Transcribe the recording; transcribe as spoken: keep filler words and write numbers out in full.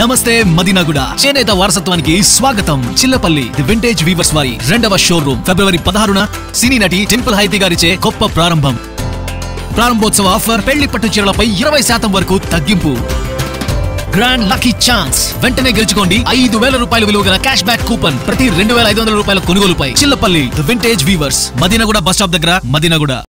నమస్తే మదీనాగుడ చేనేత వారసత్వానికి స్వాగతం. చిల్లపల్లి ది వింటేజ్ వీవర్స్ వారి రెండవ షోరూమ్ ఫిబ్రవరి పదహారున సినీ నటి టెంపుల్ హైతి గారిచే గొప్ప ప్రారంభం. ప్రారంభోత్సవ ఆఫర్ పెళ్లి పట్టు చీరలపై ఇరవై శాతం వరకు తగ్గింపు. గ్రాండ్ లక్కీ ఛాన్స్ వెంటనే గెలుచుకోండి ఐదు వేల రూపాయల విలువ గల క్యాష్ బ్యాక్ కూపన్ ప్రతి రెండు వేల ఐదు వందల రూపాయల కొనుగోలుపై. Chillapalli the vintage weavers, Madinaguda bus stop దగ్గర, మదీనాగుడ.